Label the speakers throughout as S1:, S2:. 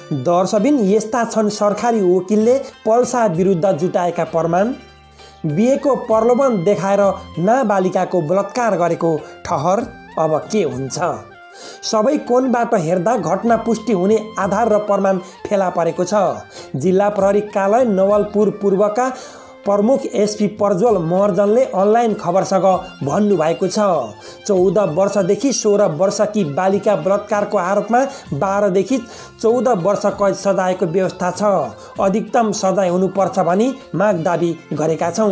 S1: दर्शबिन यस्ता छन् सरकारी वकिलले पल्सा विरुद्ध जुटाएका प्रमाण। बिहेको प्रलोभन देखाएर नाबालिकाको बलात्कार गरेको ठहर। अब के हुन्छ? सबै कोणबाट हेर्दा घटना पुष्टि हुने आधार र प्रमाण फेला परेको छ। जिल्ला प्रहरी कार्यालय नवलपुर पूर्वका प्रमुख एसपी प्रज्वल महर्जनले अनलाइन खबरसँग भन्नुभएको छ। 14 वर्षदेखि 16 वर्षकी बालिका बलात्कारको आरोपमा 12 देखि 14 वर्ष कैद सजायको व्यवस्था छ। अधिकतम सजाय हुनुपर्छ भनी माग दाबी गरेका छौँ।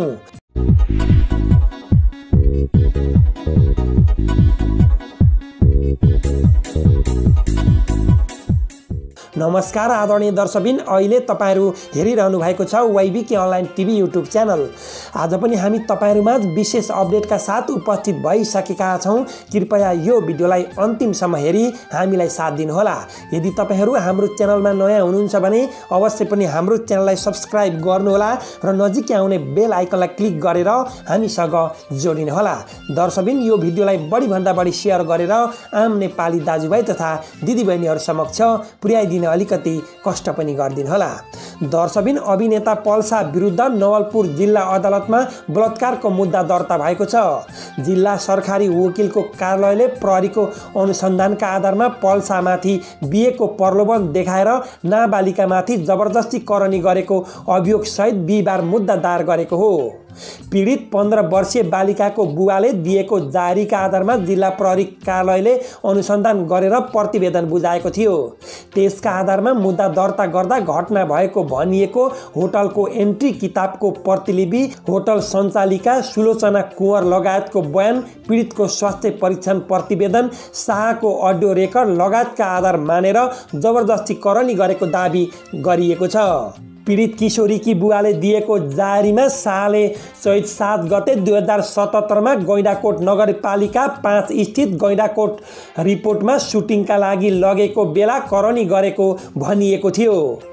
S1: नमस्कार आदरणीय दर्शकबिन, अहिले तपाईहरु हेरिरहनु भएको छ YBK online TV YouTube channel. आज पनि हामी तपाईहरुमाझ विशेष अपडेटका साथ उपस्थित भइसकेका छौं। कृपया यो भिडियोलाई अन्तिमसम्म हेरी हामीलाई साथ दिनुहोला। यदि तपाईहरु हाम्रो च्यानलमा नयाँ हुनुहुन्छ भने अवश्य पनि हाम्रो च्यानललाई सब्स्क्राइब गर्नुहोला र नजिकै आउने बेल आइकनलाई क्लिक गरेर हामीसँग जोडिनुहोला। दर्शकबिन, यो भिडियोलाई बढी भन्दा बढी शेयर गरेर आम नेपाली दाजुभाइ तथा दिदीबहिनीहरु समक्ष पुर्याइदिन अलिकति कष्ट पनि गर्दिनु होला। दर्शकबिन, अभिनेता पल्सा विरुद्ध नवलपुर जिल्ला अदालतमा बलात्कारको मुद्दा दर्ता भएको छ। जिल्ला सरकारी वकिलको कार्यालयले प्रहरीको अनुसन्धानका आधारमा पल्सामाथि बिहेको प्रलोभन देखाएर नाबालिकामाथि जबरजस्ती करनी गरेको अभियोग सहित बिहिबार मुद्दा दायर गरेको हो। पीडित 15 वर्षीय बालिकाको बुवाले दिएको जारीका आधारमा जिल्ला प्रहरी कार्यालयले अनुसन्धान गरेर प्रतिवेदन बुझाएको थियो। त्यसका आधारमा मुद्दा दर्ता गर्दा घटना भएको भनिएको होटलको एन्ट्री किताबको प्रतिलिपि, होटल सञ्चालिका सुलोचना कुँवर लगायतको बयान, पीडितको स्वास्थ्य परीक्षण प्रतिवेदन, शाहको अडियो रेकर्ड लगायतका आधार मानेर जबरजस्ती करनी गरेको दाबी गरिएको छ। पीडित किशोरीकी बुवाले दिएको जारीमा शाहले चैत 7 गते 2077 मा गैंडाकोट नगरपालिका 5 स्थित गैंडाकोट रिपोर्टमा सुटिङका लागि लगेको बेला करनी गरेको भनिएको थियो।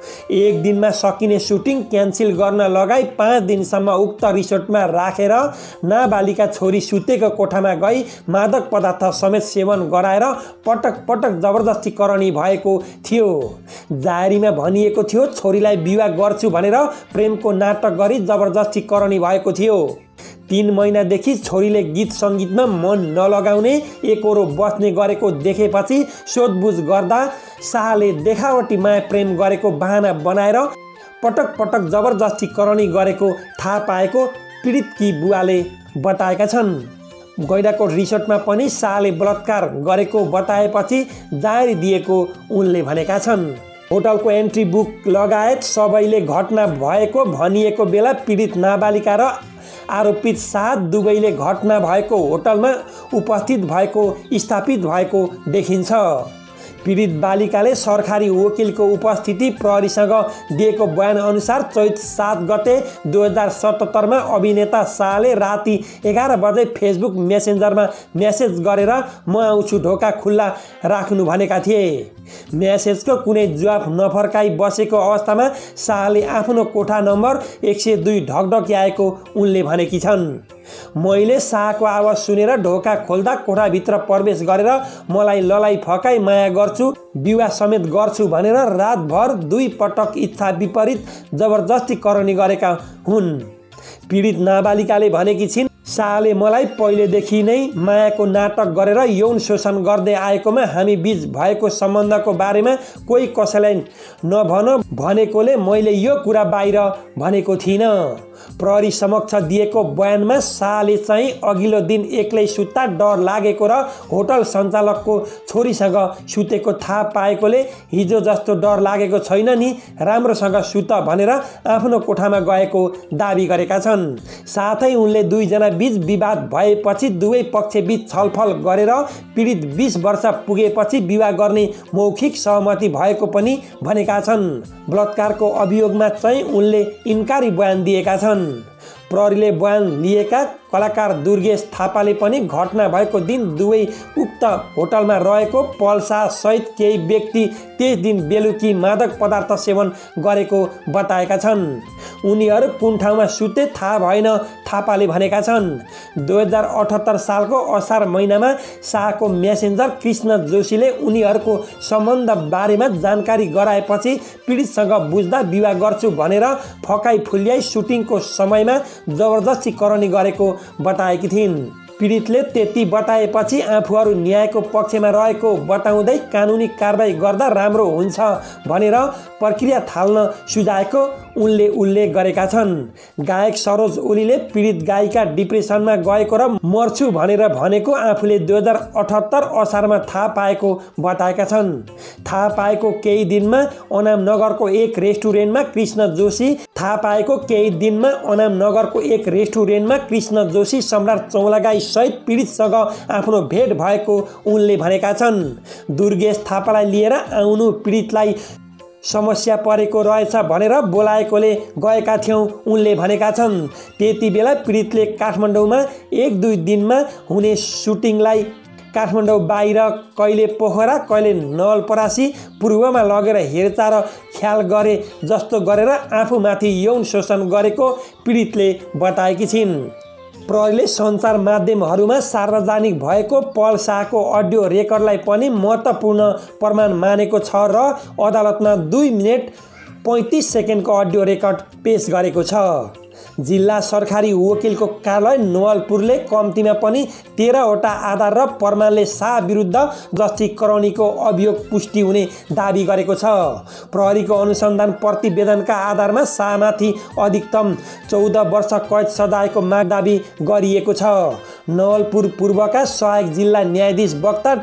S1: एक दिनमा सकिने सुटिङ क्यान्सिल गर्न लगाई 5 दिनसम्म उक्त रिसोर्टमा राखेर नाबालिका छोरी सुतेको कोठामा गई मादक पदार्थ समेत सेवन गराएर पटक पटक जबरजस्ती करनी भएको थियो। जारीमा भनिएको थियो छोरीलाई विवाह गर्छु भनेर प्रेमको नाटक गरी जबरजस्ती करनी भएको थियो। 3 महिनादेखि छोरीले गीत सङ्गीतमा मन नलगाउने, एकरो बस्ने गरेको देखेपछि सोधबुझ गर्दा शाहले देखावटी माया प्रेम गरेको बहाना बनाएर पटक पटक जबरजस्ती करनी गरेको थाहा पाएको पीडितकी बुवाले बताएका छन्। गैंडाकोट रिसोर्टमा पनि शाहले बलात्कार गरेको बताएपछि जारी दिएको उनले भनेका छन्। होटलको एन्ट्री बुक लगायत सबैले घटना भएको भनिएको बेला पीडित नाबालिका र आरोपित शाह दुवैले घटना भएको होटलमा उपस्थित भएको स्थापित भएको देखिन्छ। पीडित बालिकाले सरकारी वकिलको उपस्थिति प्रहरीसँग दिएको बयान अनुसार चैत 7 गते 2077 मा अभिनेता शाहले राति 11 बजे फेसबुक मेसेन्जरमा मेसेज गरेर म आउँछु, ढोका खुल्ला राख्नु भनेका थिए। मेसेजको कुनै जवाफ नफर्काई बसेको अवस्थामा शाहले आफ्नो कोठा नम्बर 102 ढकढक्याएको उनले भनेकी छन्। मैले शाहको आवाज सुनेर ढोका खोल्दा कोठाभित्र प्रवेश गरेर मलाई ललाई फकाई माया गर्छु, विवाह समेत गर्छु भनेर रातभर 2 पटक इच्छा विपरीत जबरजस्ती करनी गरेका हुन्। पीडित नाबालिकाले भनेकी छिन्, शाहले मलाई पहिलेदेखि नै मायाको नाटक गरेर यौन शोषण गर्दै आएकोमा हामी बीच भएको सम्बन्धको बारेमा कोही कसैलाई नभन भनेकोले मैले यो कुरा बाहिर भनेको थिइनँ। प्रहरी समक्ष दिएको बयानमा शाहले चाहिँ अघिल्लो दिन एक्लै सुत्दा डर लागेको र होटल सञ्चालकको छोरीसँग सुतेको थाहा पाएकोले हिजो जस्तो डर लागेको छैन नि, राम्रोसँग सुत भनेर आफ्नो कोठामा गएको दाबी गरेका छन्। साथै उनले 2 जना बीच विवाद भएपछि दुवै पक्षबीच छलफल गरेर पीडित 20 वर्ष पुगेपछि विवाह गर्ने मौखिक सहमति भएको पनि भनेका छन्। बलात्कारको अभियोगमा चाहिँ उनले इन्कारी बयान दिएका छन्। प्रहरीले बयान लिएका कलाकार दुर्गेश थापाले पनि घटना भएको दिन दुवै उक्त होटलमा रहेको पल्सा सहित केही व्यक्ति त्यस दिन बेलुकी मादक पदार्थ सेवन गरेको बताएका छन्। उनीहरू कुन ठाउँमा सुते थाहा भएन थापाले भनेका छन्। 2078 सालको असार महिनामा शाहको मेसेन्जर कृष्ण जोशीले उनीहरूको सम्बन्ध बारेमा जानकारी गराएपछि पीडितसँग बुझ्दा विवाह गर्छु भनेर फकाई फुल्याई सुटिङको समयमा जबरजस्ती करनी गरेको बताएकी थिइन्। पीडितले त्यति बताएपछि आफूहरू न्यायको पक्षमा रहेको बताउँदै कानुनी कारबाही गर्दा राम्रो हुन्छ भनेर प्रक्रिया थाल्न सुझाएको उनले उल्लेख गरेका छन्। गायक सरोज ओलीले पीडित गायिका डिप्रेसनमा गएको र मर्छु भनेर भनेको आफूले 2078 असारमा थाहा पाएको बताएका छन्। थाहा पाएको केही दिनमा अनाम नगरको एक रेस्टुरेन्टमा कृष्ण जोशी सम्राट चौलागाई सहित पीडितसँग आफ्नो भेट भएको उनले भनेका छन्। दुर्गेश थापालाई लिएर आउनु पीडितलाई समस्या परेको रहेछ भनेर बोलाएकोले गएका थियौँ उनले भनेका छन्। त्यति बेला पीडितले काठमाडौँमा 1-2 दिनमा हुने सुटिङलाई काठमाडौँ बाहिर कहिले पोखरा कहिले नवलपरासी पूर्वमा लगेर हेरचाह र ख्याल गरे जस्तो गरेर आफूमाथि यौन शोषण गरेको पीडितले बताएकी छिन्। प्रहरीले सञ्चार माध्यमहरूमा सार्वजनिक भएको पल्साको अडियो रेकर्डलाई पनि महत्त्वपूर्ण प्रमाण मानेको छ र अदालतमा 2 मिनेट 35 सेकेन्डको अडियो रेकर्ड पेश गरेको छ। जिल्ला सरकारी वकिलको कार्यालय नवलपुरले कम्तीमा पनि 13वटा आधार र प्रमाणले शाह विरुद्ध जस्ती करनीको अभियोग पुष्टि हुने दाबी गरेको छ। प्रहरीको अनुसन्धान प्रतिवेदनका आधारमा शाहमाथि अधिकतम 14 वर्ष कैद सजायको माग दाबी गरिएको छ। नवलपुर पूर्वका सहायक जिल्ला न्यायाधीश वक्ता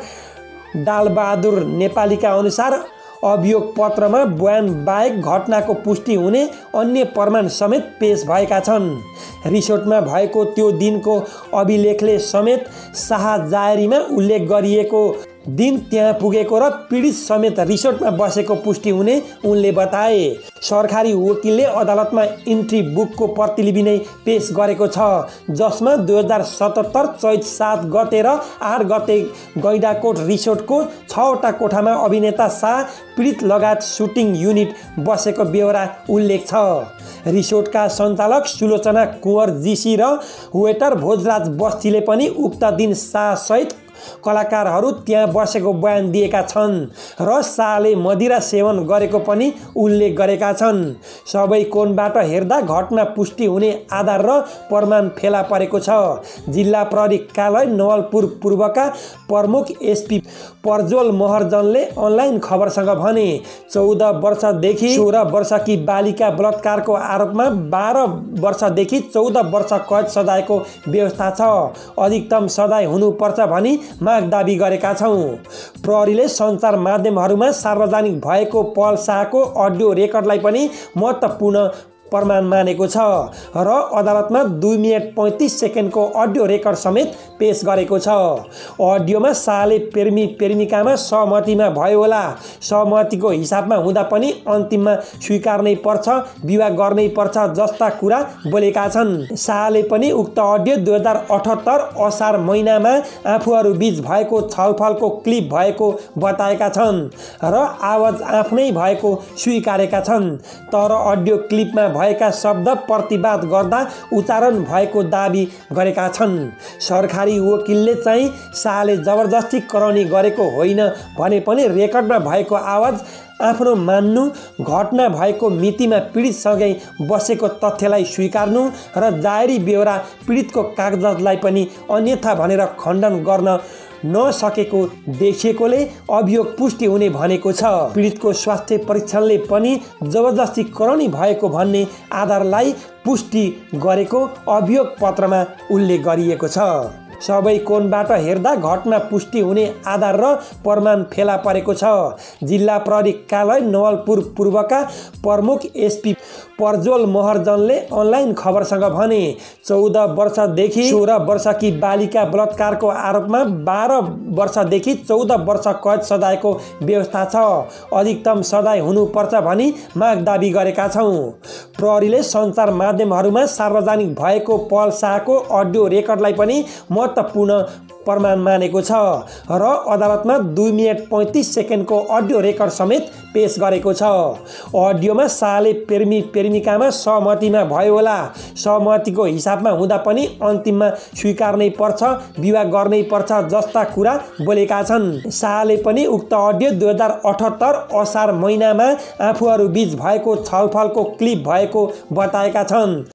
S1: डालबहादुर नेपालीका अनुसार अभियोग पत्रमा बयान बाहेक घटनाको पुष्टि हुने अन्य प्रमाण समेत पेश भएका छन्। रिसोर्टमा भएको त्यो दिनको अभिलेखले समेत शाह जाहेरीमा उल्लेख गरिएको दिन त्यहाँ पुगेको र पीडित समेत रिसोर्टमा बसेको पुष्टि हुने उनले बताए। सरकारी वकिलले अदालतमा इन्ट्री बुकको प्रतिलिपि नै पेश गरेको छ जसमा 2077 चैत 7 गते र 8 गते गैंडाकोट रिसोर्टको 6वटा कोठामा अभिनेता शाह पीडित लगायत सुटिङ युनिट बसेको बेहोरा उल्लेख छ। रिसोर्टका सञ्चालक सुलोचना कुँवर जीसी र वेटर भोजराज बस्तीले पनि उक्त दिन शाह सहित कलाकारहरू त्यहाँ बसेको बयान दिएका छन् र शाहले मदिरा सेवन गरेको पनि उल्लेख गरेका छन्। सबै कोणबाट हेर्दा घटना पुष्टि हुने आधार र प्रमाण फेला परेको छ। जिल्ला प्रहरी कार्यालय नवलपुर पूर्वका प्रमुख एसपी प्रज्वल महर्जनले अनलाइन खबरसँग भने 14 वर्षदेखि 16 वर्षकी बालिका बलात्कारको आरोपमा 12 वर्षदेखि 14 वर्ष कैद सजायको व्यवस्था छ। अधिकतम सजाय हुनुपर्छ भनी माग दाबी गरेका छौँ। प्रहरीले सञ्चार माध्यमहरूमा सार्वजनिक भएको पल शाहको अडियो रेकर्डलाई पनि महत्त्वपूर्ण प्रमाण मानेको छ र अदालतमा 2 मिनेट 35 सेकेन्डको अडियो रेकर्ड समेत पेश गरेको छ। अडियोमा शाहले प्रेमिकामा सहमतिमा भयो होला, सहमतिको हिसाबमा हुँदा पनि अन्तिममा स्वीकार्नै पर्छ, विवाह गर्नै पर्छ जस्ता कुरा बोलेका छन्। शाहले पनि उक्त अडियो 2078 असार महिनामा आफूहरू बीच भएको छलफलको क्लिप भएको बताएका छन् र आवाज आफ्नै भएको स्वीकारेका छन्। तर अडियो क्लिपमा भएका शब्द प्रतिवाद गर्दा उच्चारण भएको दाबी गरेका छन्। सरकारी वकिलले चाहिँ शाहले जबरजस्ती करनी गरेको होइन भने पनि रेकर्डमा भएको आवाज आफ्नो मान्नु, घटना भएको मितिमा पीडितसँगै बसेको तथ्यलाई स्वीकार्नु र जाहेरी बेहोरा पीडितको कागजातलाई पनि अन्यथा भनेर खण्डन गर्न नसकेको देखिएकोले अभियोग पुष्टि हुने भनेको छ। पीडितको स्वास्थ्य परीक्षणले पनि जबरजस्ती करनी भएको भन्ने आधारलाई पुष्टि गरेको अभियोग पत्रमा उल्लेख गरिएको छ। सबै कोणबाट हेर्दा घटना पुष्टि हुने आधार र प्रमाण फेला परेको छ। जिल्ला प्रहरी कार्यालय नवलपुर पूर्वका प्रमुख एसपी प्रज्वल महर्जनले अनलाइन खबरसँग भने 14 वर्षदेखि 16 वर्षकी बालिका बलात्कारको आरोपमा 12 वर्षदेखि 14 वर्ष कैद सजायको व्यवस्था छ। अधिकतम सजाय हुनुपर्छ भनी माग दाबी गरेका छौँ। प्रहरीले सञ्चार माध्यमहरूमा सार्वजनिक भएको पहल शाहको अडियो रेकर्डलाई पनि महत्त्वपूर्ण प्रमाण मानेको छ र अदालतमा 2 मिनेट 35 सेकेन्डको अडियो रेकर्ड समेत पेश गरेको छ। अडियोमा शाहले प्रेमिकामा सहमतिमा भयो होला, सहमतिको हिसाबमा हुँदा पनि अन्तिममा स्वीकार्नै पर्छ, विवाह गर्नै पर्छ जस्ता कुरा बोलेका छन्। शाहले पनि उक्त अडियो 2078 असार महिनामा आफूहरू बीच भएको छलफलको क्लिप भएको बताएका छन्।